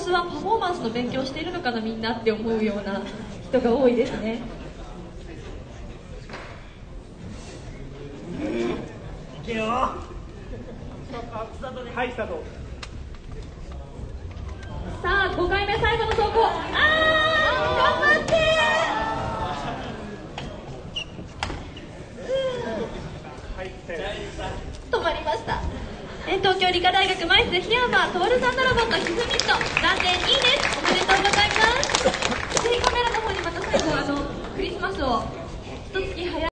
スはパフォーマンスの勉強しているのかなみんなって思うような人が多いですね。 いけよ。はい、スタート。 さあ5回目最後の走行、頑張って止まりました。東京理科大学マイス檜山徹さんのロボットヒズミット暫定2位です。おめでとうございます。ぜひカメラの方にまた最後クリスマスを一月早い